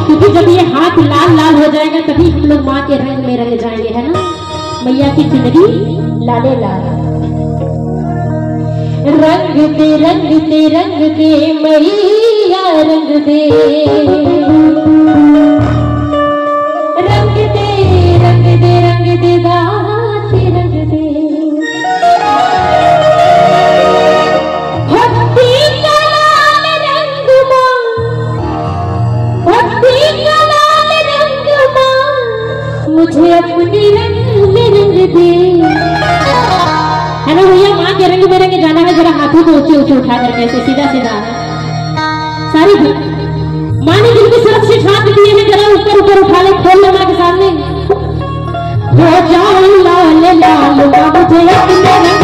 क्योंकि जब ये हाथ लाल लाल हो जाएगा तभी हम लोग माँ के रंग में रंग जाएंगे, है ना। मैया की चुनरी लाले लाल। रंग दे मैया रंग दे, दाते रंग दे। भक्ति का लाल रंग माँ, भक्ति का लाल रंग माँ, मुझे अपने रंग में रंग दे। है ना भैया, माँ के रंग में रंग जाना है। जरा हाथों को ऊंचे ऊंचे उठा करके ऐसे सीधा सीधा सारी माँ ने जिनकी सुरक्षित हाथ दिए हैं जरा ऊपर ऊपर उठा ले, खोल ले माँ के सामने। हो जाओ लाल लाल मुझे अपने रंग